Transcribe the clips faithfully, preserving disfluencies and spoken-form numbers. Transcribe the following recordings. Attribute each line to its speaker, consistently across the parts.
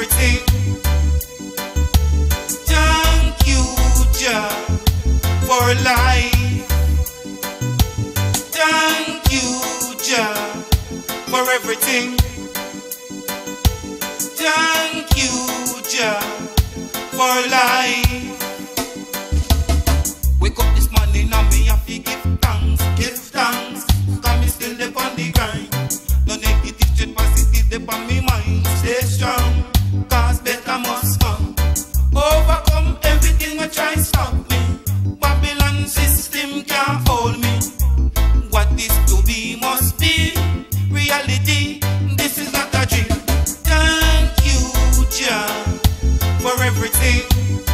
Speaker 1: everything. Thank you, Jah, for life. Thank you, Jah, for everything. Thank you, Jah, for life. Wake up this morning and me have to give thanks, give thanks. Cause me still dey on the grind. No negative, straight positive, dey on me mind. Stay strong, cause better must come. Overcome everything I try stop me. Babylon system can't hold me. What is to be must be reality. This is not a dream. Thank you, Jah, for everything.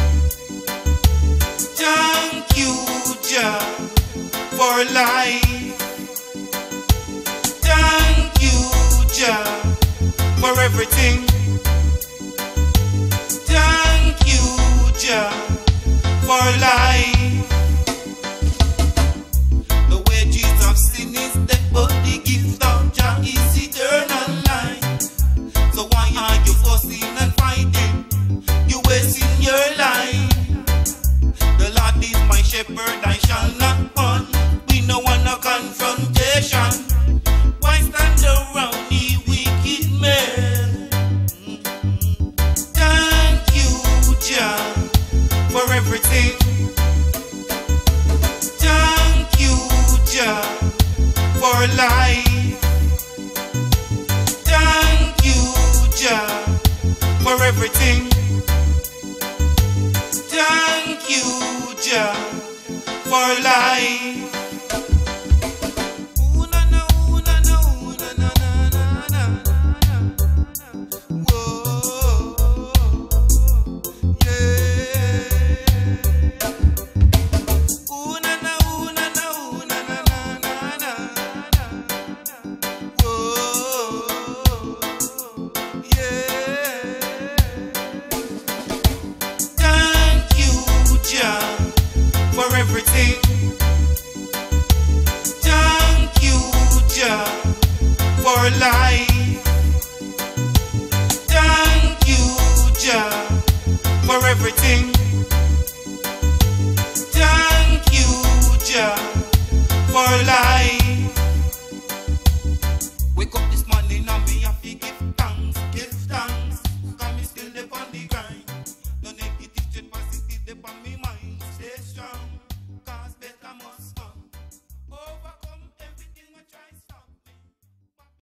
Speaker 1: Thank you, Jah, for life. Thank you, Jah, for everything. Thank you, Jah, for life. The wages of sin is death, but the gift of Jah is eternal life. So why are you fussing and fighting? You wasting your life. The Lord is my shepherd, I shall not want. We no want no confrontation. Why stand around the wicked men? Thank you, Jah, for everything. Thank you, Jah, for life. Thank you, Jah, for everything. Thank you, Jah, for life. Ooh, na, na, ooh, na, na, ooh, na, na, na, na, na, na. Whoa, yeah. Ooh, na, na, ooh, na, na, ooh, na, na, na, na, na. Whoa, yeah. Thank you, Jah, for everything. Thank you, Jah, for life. Thank you, Jah, for everything.